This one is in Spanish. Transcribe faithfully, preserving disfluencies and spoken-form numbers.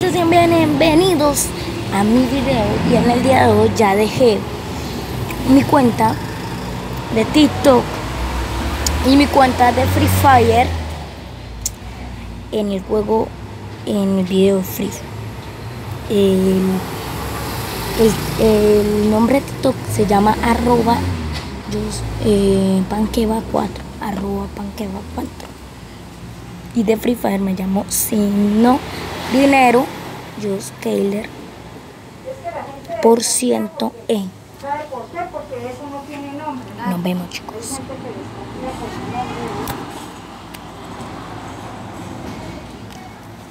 Sean bienvenidos a mi video y en el día de hoy ya dejé mi cuenta de TikTok y mi cuenta de Free Fire en el juego, en el video Free. El, el, el nombre de TikTok se llama arroba eh, panqueva cuatro, arroba panqueva cuatro, y de Free Fire me llamo Signo Dinero Joscaler por ciento E. ¿Sabe por qué? Porque eso no tiene nombre. Nos vemos, chicos.